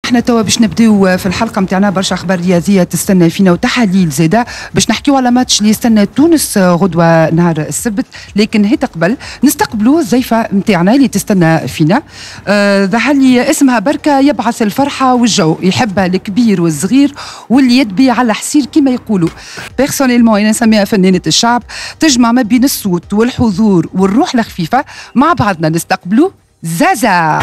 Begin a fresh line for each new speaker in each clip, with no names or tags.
احنا توا باش نبداو في الحلقه نتاعنا برشا اخبار رياضيه تستنى فينا وتحاليل زاده باش نحكيو على ماتش اللي يستنى تونس غدوه نهار السبت. لكن هي قبل نستقبلوا الزيفه نتاعنا اللي تستنى فينا. ظهر لي اسمها بركه يبعث الفرحه والجو، يحبها الكبير والصغير واللي يدبي على حسير كما يقولوا. بيرسونيلمون انا نسميها فنانه الشعب، تجمع ما بين الصوت والحضور والروح الخفيفه. مع بعضنا نستقبلوا زازا.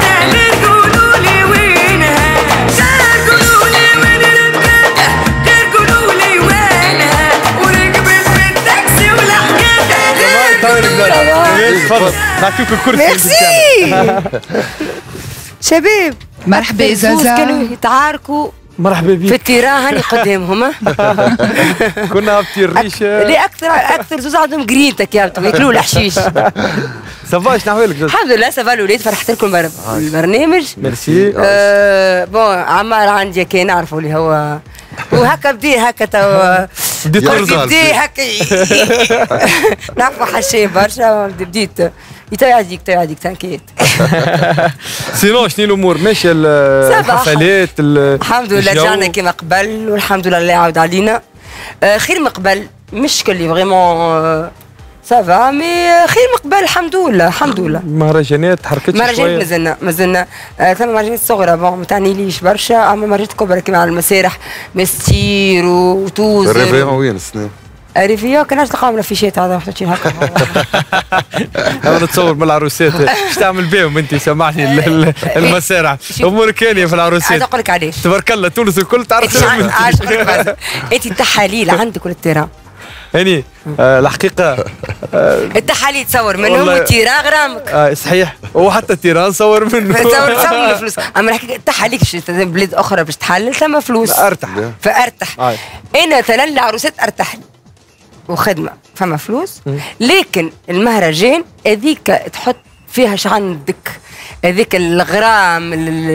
تفضل نعطيك الكرسي.
ميرسي شباب.
مرحبا زازا.
كانوا يتعاركوا
مرحبا بك
في التيران هاني قدامهم.
كنا في الريش.
لي اكثر زوز عندهم جرينتك يا ياكلوا الحشيش.
صافا شنو احوالك؟
الحمد لله صافا الولاد، فرحت لكم بالبرنامج.
ميرسي.
بون عمار عندي كي نعرفوا اللي هو وهكا بدي هكا توا بدي هكا نعرفوا حشي برشا. بديت تو يعديك تنكيت.
سينو شنو الامور ماشيه؟ الحفلات
الحمد لله رجعنا كيما قبل والحمد لله يعاود علينا. خير من قبل، مش كلي فريمون سافا مي خير من قبل الحمد لله الحمد لله.
مهرجانات حركتش شويه؟
مهرجانات مازلنا ثم مهرجانات صغرى بون ما تعنيليش برشا، اما مهرجانات كبرى كيما على المسارح مستير وتوز.
الريفيون وين السنة؟
الريفيون كناش تلقاهم لافيشات هذا محتاجين هكا.
انا نتصور من العروسات ايش تعمل بهم انت؟ سامحني المسارح امورك كانيه في العروسات.
عايز اقول لك علاش
تبارك الله تونس الكل تعرف.
انت التحاليل عندك ولا التيران؟
يعني الحقيقه
التحاليل تصور منهم والتيران غرامك.
صحيح، وحتى التيران صور منه.
تصور فلوس. اما الحقيقه التحاليل بلاد اخرى باش تحلل ثم فلوس
ارتاح.
فارتاح. انا مثلا العروسات ارتاح لي وخدمه فما فلوس. لكن المهرجان هذيك تحط فيها ش عندك، هذيك الغرام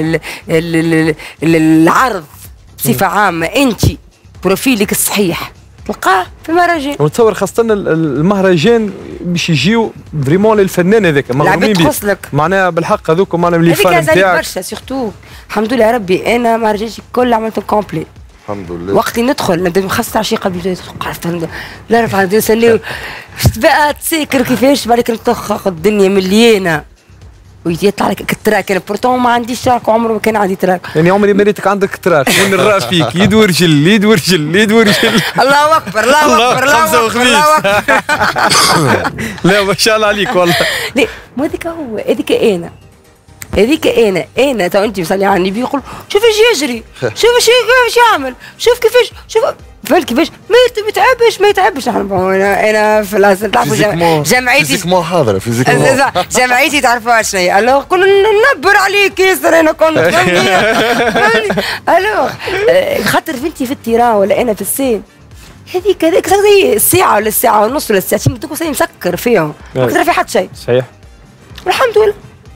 العرض بصفه عامه انت بروفيلك الصحيح تلقاه في المهرجان.
ونتصور خاصة المهرجان باش يجيو فريمون للفنان هذاك مغرومين بيه معناها بالحق هذوك معناها اللي فان نتاعك
برشا سيرتو. الحمد لله ربي انا مهرجاني الكل عملتهم كومبلي
الحمد لله.
وقت اللي ندخل نبدا خاصة عشية قبل عرفت لا رفع نسليو بقى تسكر كيفاش بعدك نطخ الدنيا مليانة ويطلع لك التراك. انا بورتون ما عنديش تراك وعمره ما كان عندي تراك.
يعني عمري ما ريتك عندك تراك وين الراس فيك يد ورجل يد ورجل يد ورجل.
الله اكبر الله اكبر الله اكبر الله اكبر.
لا ما شاء الله عليك والله.
لا مو هذيك هو هذيك هذيك انا تو انت مصلي على النبي يقول شوف ايش يجري، شوف ايش يعمل، شوف كيفاش، شوف فهمت كيفاش ما يتعبش. انا في الاصل تعرفوا جمعيتي
فيزيكمون حاضره فيزيكمون
جمعيتي تعرفوها شنو. الوغ كنا ننبر عليك ياسر انا كنت فهمني. الوغ خاطر بنتي في التيران ولا انا في السين هذيك الساعه ولا الساعه ونص ولا الساعتين دوك مسكر فيهم ما تدري في حد شيء.
صحيح
والحمد لله.